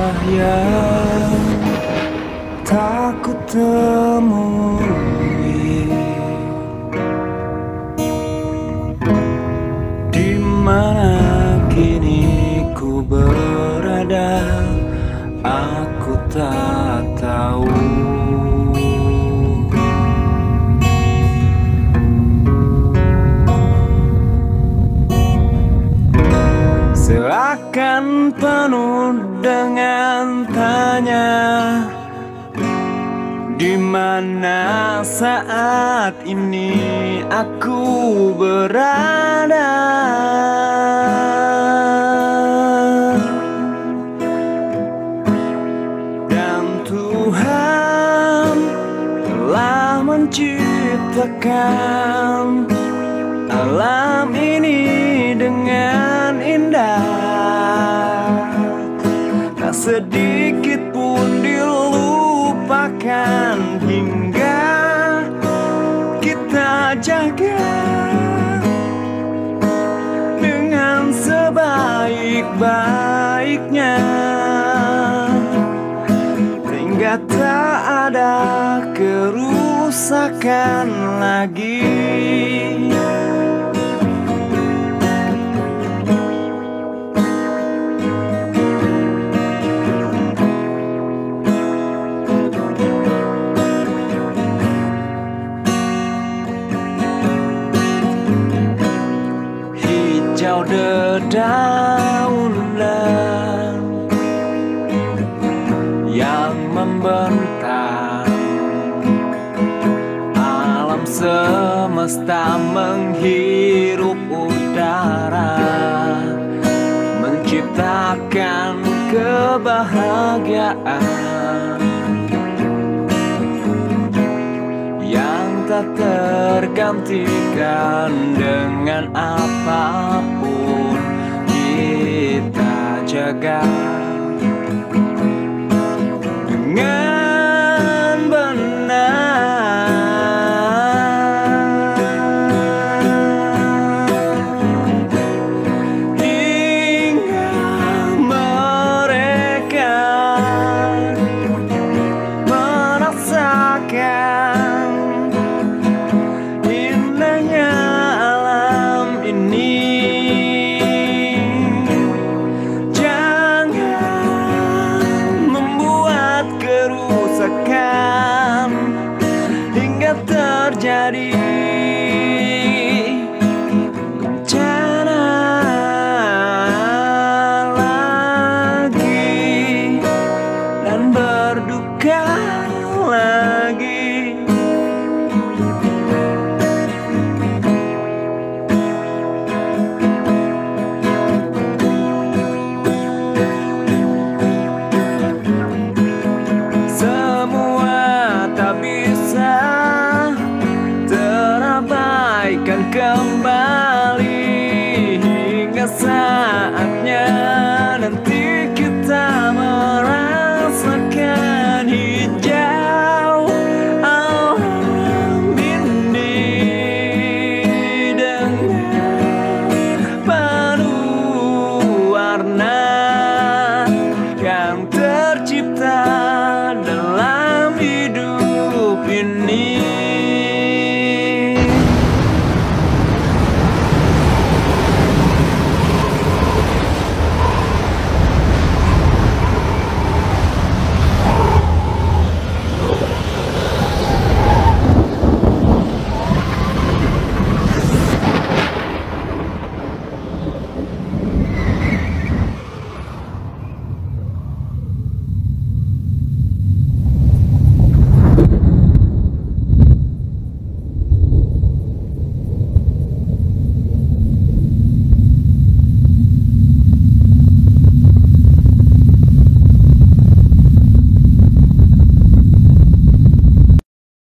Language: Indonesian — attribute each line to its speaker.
Speaker 1: yang tak ku temui, di mana kini ku berada, aku tak tahu. Seakan penuh dengan tanya, di mana saat ini aku berada. Dan Tuhan telah menciptakan alam ini dengan indah, tak sedikit pun dilupakan hingga kita jaga dengan sebaik-baiknya, sehingga tak ada kerusakan lagi. Hijau dedaunan yang membentang, alam semesta menghirup udara, menciptakan kebahagiaan yang tak tergantikan dengan apapun kita jaga dengan benar. Hingga mereka merasakan indahnya alam ini. Jangan membuat kerusakan hingga terjadi bencana lagi dan berduka lagi. Semua tak bisa terabaikan kembali, hingga saatnya nanti kita merasakan hijau alam ini dengan penuh warna yang tercipta